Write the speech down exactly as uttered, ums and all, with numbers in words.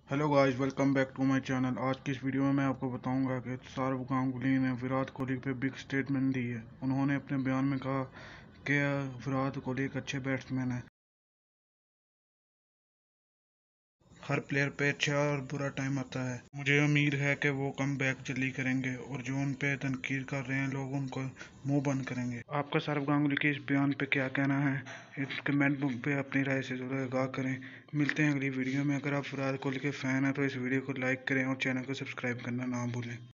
Hello guys, welcome back to my channel. आज की इस वीडियो में मैं आपको बताऊंगा कि सौरव गांगुली ने विराट कोहली पे बिग स्टेटमेंट दी है। उन्होंने अपने बयान में कहा कि विराट कोहली एक अच्छे बैट्समैन है। हर प्लेयर पे अच्छा और बुरा टाइम आता है। मुझे उम्मीद है कि वो कम बैक जल्दी करेंगे और जो उन पे तनकीद कर रहे हैं लोग उनको मुंह बंद करेंगे। आपका सौरव गांगुली के इस बयान पे क्या कहना है? इस कमेंट बॉक्स पे अपनी राय से जरूर आगाह करें। मिलते हैं अगली वीडियो में। अगर आप विराट कोहली के फैन हैं तो इस वीडियो को लाइक करें और चैनल को सब्सक्राइब करना ना भूलें।